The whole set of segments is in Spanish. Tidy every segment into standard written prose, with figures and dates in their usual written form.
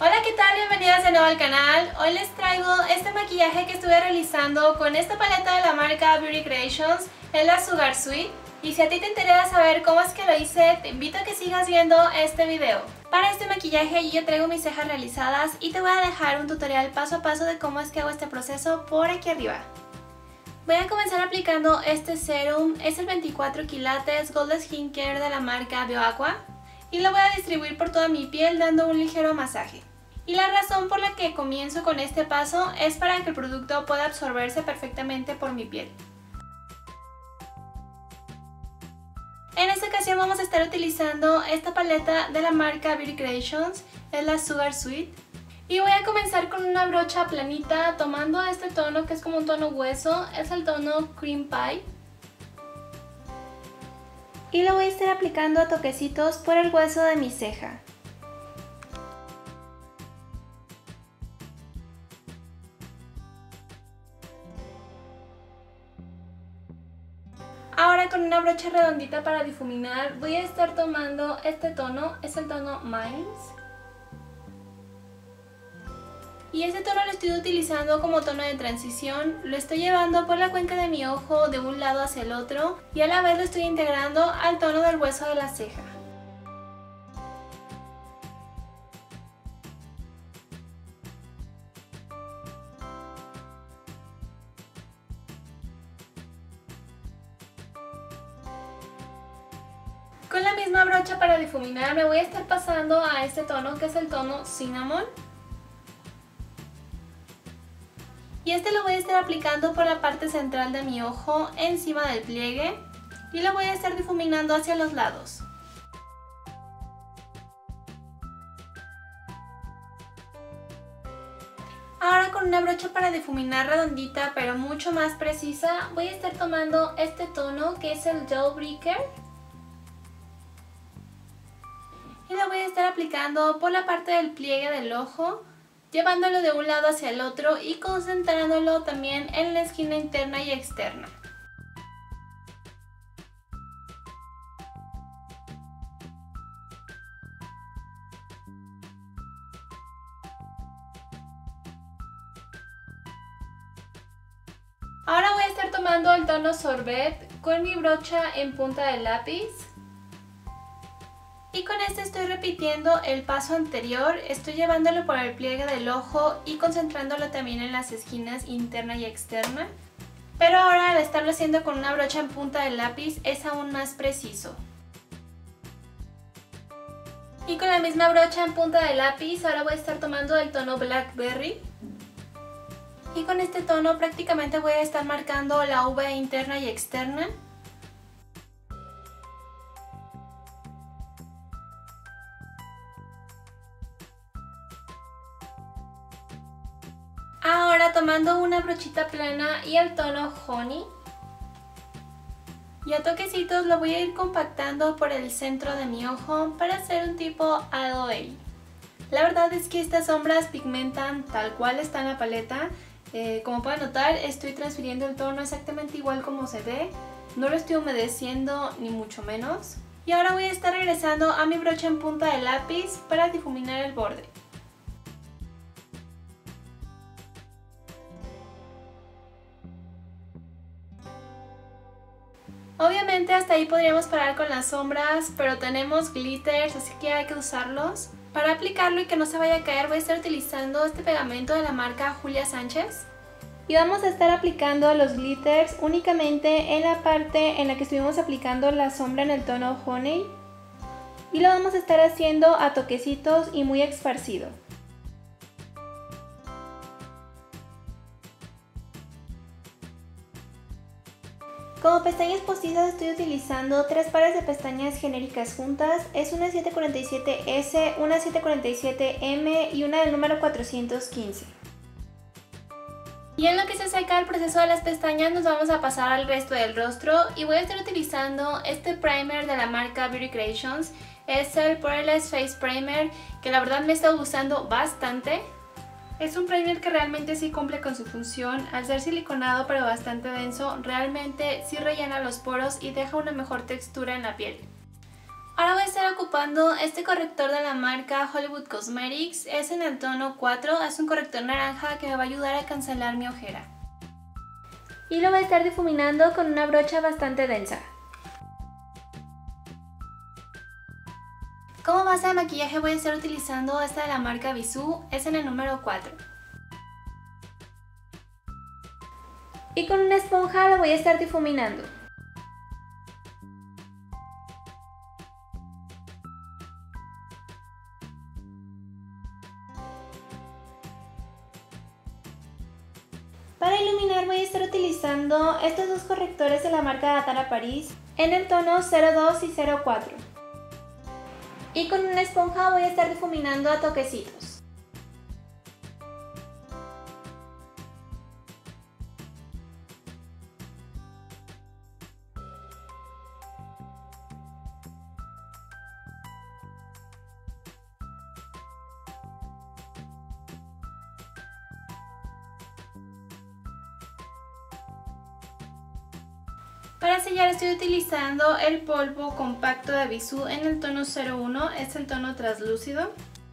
Hola, ¿qué tal? Bienvenidas de nuevo al canal. Hoy les traigo este maquillaje que estuve realizando con esta paleta de la marca Beauty Creations, es la Sugar Sweet. Y si a ti te interesa saber cómo es que lo hice, te invito a que sigas viendo este video. Para este maquillaje yo traigo mis cejas realizadas y te voy a dejar un tutorial paso a paso de cómo es que hago este proceso por aquí arriba. Voy a comenzar aplicando este serum, es el 24 quilates Gold Skincare de la marca BioAqua. Y lo voy a distribuir por toda mi piel dando un ligero masaje. Y la razón por la que comienzo con este paso es para que el producto pueda absorberse perfectamente por mi piel. En esta ocasión vamos a estar utilizando esta paleta de la marca Beauty Creations, es la Sugar Sweet. Y voy a comenzar con una brocha planita tomando este tono que es como un tono hueso, es el tono Cream Pie. Y lo voy a estar aplicando a toquecitos por el hueso de mi ceja. Ahora con una brocha redondita para difuminar voy a estar tomando este tono, es el tono Minds. Y este tono lo estoy utilizando como tono de transición, lo estoy llevando por la cuenca de mi ojo de un lado hacia el otro y a la vez lo estoy integrando al tono del hueso de la ceja. Con la misma brocha para difuminar me voy a estar pasando a este tono que es el tono Cinnamon. Y este lo voy a estar aplicando por la parte central de mi ojo encima del pliegue y lo voy a estar difuminando hacia los lados. Ahora con una brocha para difuminar redondita pero mucho más precisa voy a estar tomando este tono que es el Gel Breaker. Y lo voy a estar aplicando por la parte del pliegue del ojo, llevándolo de un lado hacia el otro y concentrándolo también en la esquina interna y externa. Ahora voy a estar tomando el tono Sorbet con mi brocha en punta de lápiz. Y con este estoy repitiendo el paso anterior, estoy llevándolo por el pliegue del ojo y concentrándolo también en las esquinas interna y externa. Pero ahora al estarlo haciendo con una brocha en punta de lápiz es aún más preciso. Y con la misma brocha en punta de lápiz ahora voy a estar tomando el tono Blackberry. Y con este tono prácticamente voy a estar marcando la uva interna y externa. Ahora tomando una brochita plana y el tono Honey. Y a toquecitos lo voy a ir compactando por el centro de mi ojo para hacer un tipo LA. La verdad es que estas sombras pigmentan tal cual está en la paleta. Como pueden notar estoy transfiriendo el tono exactamente igual como se ve. No lo estoy humedeciendo ni mucho menos. Y ahora voy a estar regresando a mi brocha en punta de lápiz para difuminar el borde. Obviamente hasta ahí podríamos parar con las sombras, pero tenemos glitters, así que hay que usarlos. Para aplicarlo y que no se vaya a caer voy a estar utilizando este pegamento de la marca Julia Sánchez. Y vamos a estar aplicando los glitters únicamente en la parte en la que estuvimos aplicando la sombra en el tono Honey. Y lo vamos a estar haciendo a toquecitos y muy esparcido. Como pestañas postizas estoy utilizando tres pares de pestañas genéricas juntas, es una 747S, una 747M y una del número 415. Y en lo que se seca el proceso de las pestañas nos vamos a pasar al resto del rostro y voy a estar utilizando este primer de la marca Beauty Creations, es el Poreless Face Primer que la verdad me ha estado gustando bastante. Es un primer que realmente sí cumple con su función, al ser siliconado pero bastante denso, realmente sí rellena los poros y deja una mejor textura en la piel. Ahora voy a estar ocupando este corrector de la marca Hollywood Cosmetics. Es en el tono 4, es un corrector naranja que me va a ayudar a cancelar mi ojera. Y lo voy a estar difuminando con una brocha bastante densa. Como base de maquillaje voy a estar utilizando esta de la marca Bisú, es en el número 4. Y con una esponja lo voy a estar difuminando. Para iluminar voy a estar utilizando estos dos correctores de la marca Atara Paris en el tono 02 y 04. Y con una esponja voy a estar difuminando a toquecitos. Para sellar estoy utilizando el polvo compacto de Bisú en el tono 01, es el tono translúcido.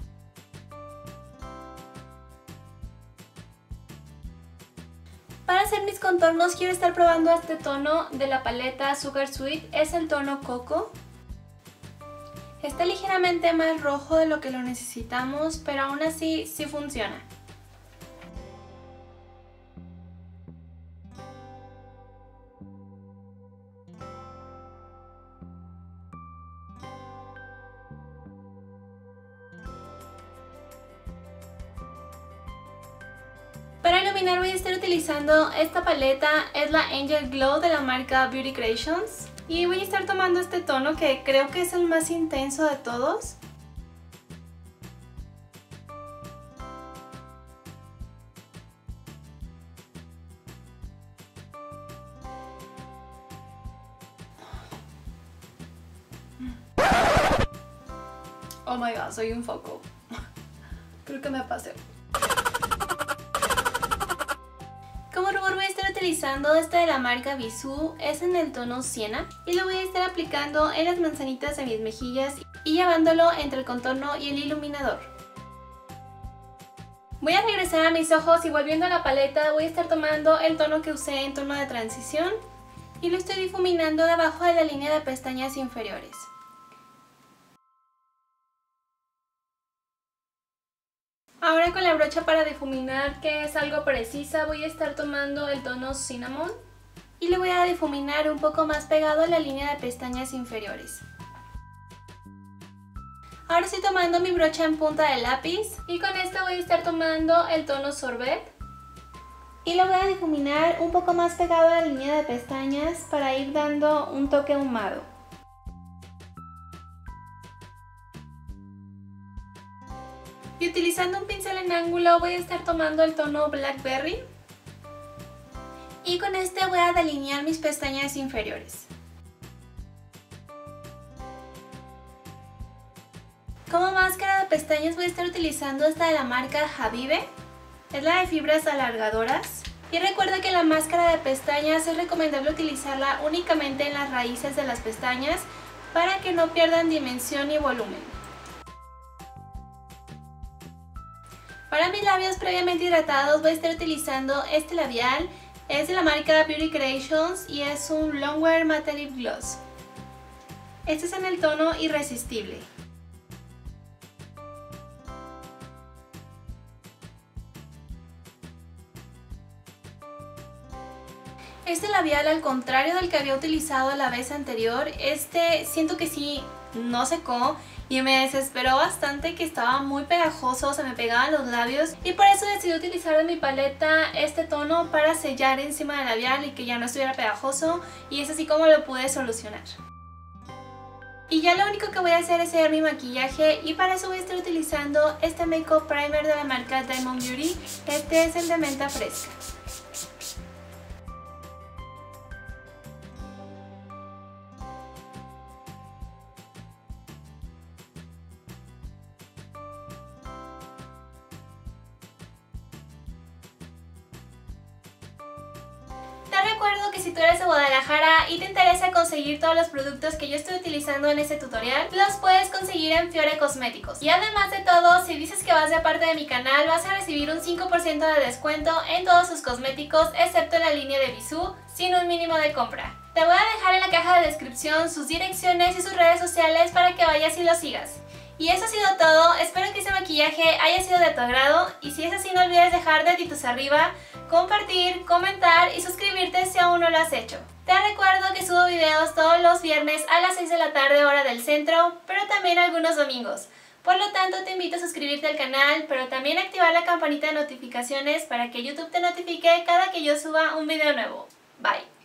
Para hacer mis contornos quiero estar probando este tono de la paleta Sugar Sweet, es el tono Coco. Está ligeramente más rojo de lo que lo necesitamos, pero aún así sí funciona. Para iluminar voy a estar utilizando esta paleta, es la Angel Glow de la marca Beauty Creations. Y voy a estar tomando este tono que creo que es el más intenso de todos. Oh my god, soy un foco. Creo que me pasé. Como rubor voy a estar utilizando este de la marca Bisú, es en el tono siena y lo voy a estar aplicando en las manzanitas de mis mejillas y llevándolo entre el contorno y el iluminador. Voy a regresar a mis ojos y volviendo a la paleta voy a estar tomando el tono que usé en tono de transición y lo estoy difuminando debajo de la línea de pestañas inferiores. Ahora con la brocha para difuminar, que es algo precisa, voy a estar tomando el tono Cinnamon y le voy a difuminar un poco más pegado a la línea de pestañas inferiores. Ahora estoy tomando mi brocha en punta de lápiz y con esta voy a estar tomando el tono Sorbet y lo voy a difuminar un poco más pegado a la línea de pestañas para ir dando un toque ahumado. Y utilizando un pincel en ángulo voy a estar tomando el tono Blackberry y con este voy a delinear mis pestañas inferiores. Como máscara de pestañas voy a estar utilizando esta de la marca Habibe, es la de fibras alargadoras. Y recuerda que la máscara de pestañas es recomendable utilizarla únicamente en las raíces de las pestañas para que no pierdan dimensión y volumen. Para mis labios previamente hidratados voy a estar utilizando este labial, es de la marca Beauty Creations y es un Longwear Matte Lip Gloss. Este es en el tono Irresistible. Este labial, al contrario del que había utilizado la vez anterior, siento que sí no secó y me desesperó bastante, que estaba muy pegajoso, se me pegaban los labios y por eso decidí utilizar de mi paleta este tono para sellar encima del labial y que ya no estuviera pegajoso, y es así como lo pude solucionar. Y ya lo único que voy a hacer es sellar mi maquillaje y para eso voy a estar utilizando este Makeup Primer de la marca Diamond Beauty, este es el de menta fresca. Te recuerdo recuerdo que si tú eres de Guadalajara y te interesa conseguir todos los productos que yo estoy utilizando en este tutorial, los puedes conseguir en Fiore Cosméticos. Y además de todo, si dices que vas de parte de mi canal, vas a recibir un 5% de descuento en todos sus cosméticos, excepto en la línea de Bisú, sin un mínimo de compra. Te voy a dejar en la caja de descripción sus direcciones y sus redes sociales para que vayas y los sigas. Y eso ha sido todo, espero que este maquillaje haya sido de tu agrado y si es así no olvides dejar deditos arriba, compartir, comentar y suscribirte si aún no lo has hecho. Te recuerdo que subo videos todos los viernes a las 6 de la tarde hora del centro, pero también algunos domingos. Por lo tanto te invito a suscribirte al canal, pero también activar la campanita de notificaciones para que YouTube te notifique cada que yo suba un video nuevo. Bye.